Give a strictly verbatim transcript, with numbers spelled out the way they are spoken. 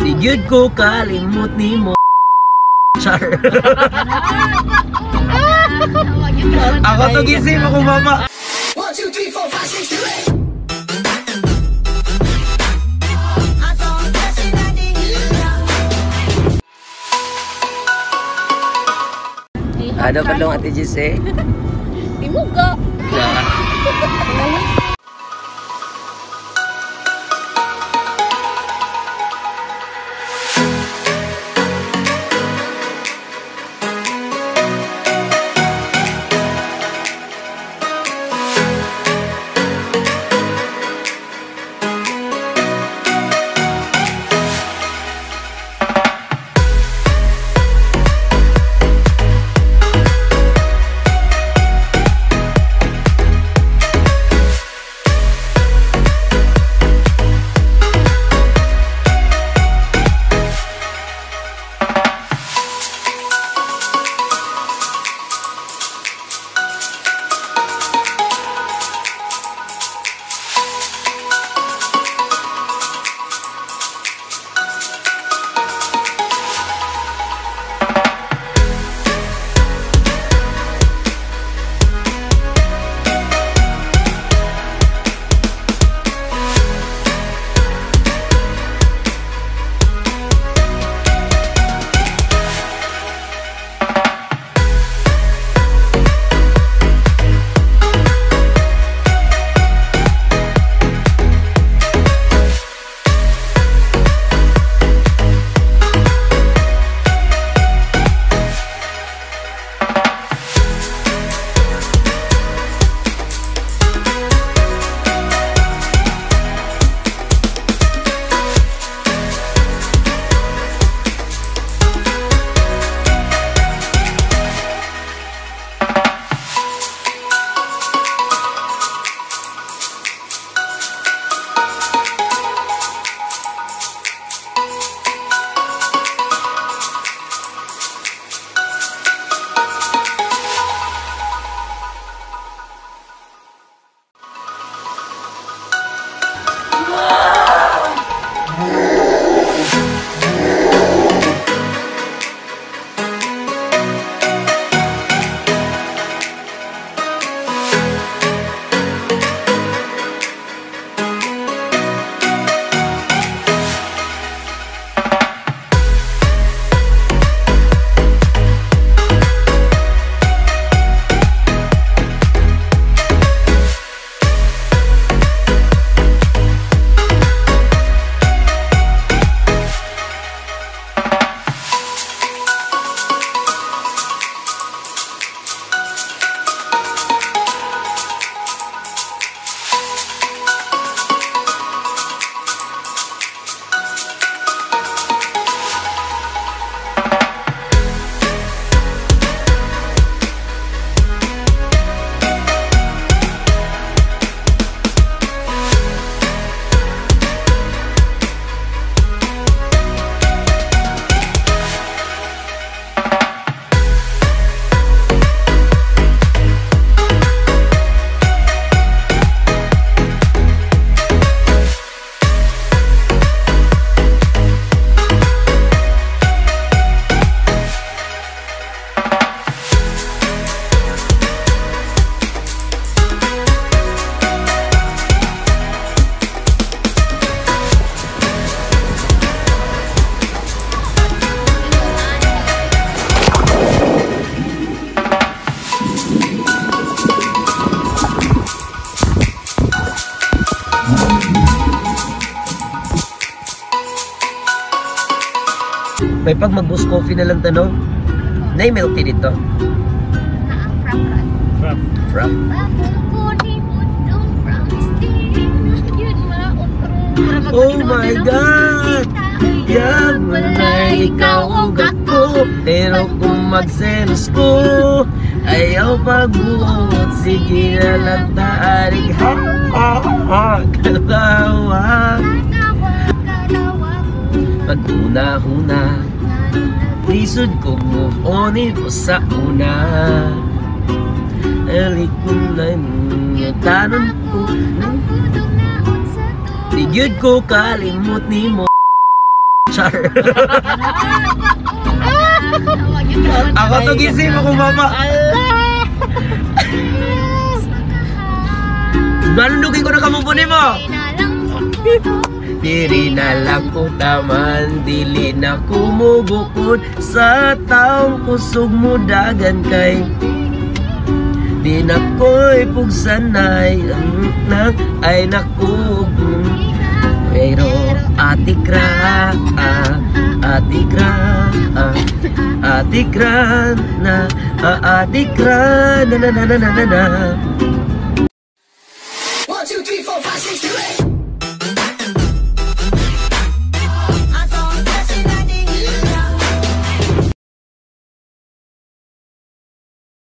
Di gyud ko kalimot nimo. Char. Ako to gising ako mama. one two three four five six seven eight. Ano pa lang Ate Jesse? Timuga. May pag mag-boost coffee na lang tanong. Nay milk tea dito. Frap. Frap. Oh my God! Yan mo na ikaw o ako. Pero kung magselos ko, ayaw pagbuot. Sige na lang taarig ha-ha-ha. Kalawa. Pag-una-huna, lisod ko move on ito sa una. Alik ko na yung tanon ko. Di gyud ko kalimot nimo. Char. Ako to gising ako mama. Nanunugin ko na kamupunin mo. Diri na lang ko taman, dili na kumubukod sa taong kusog mo dagan kay. Di na ko'y pugsanay, nang ay nakug. Pero atikra, ah, atikra, ah, atikra na, ah, atikra na na na na na na.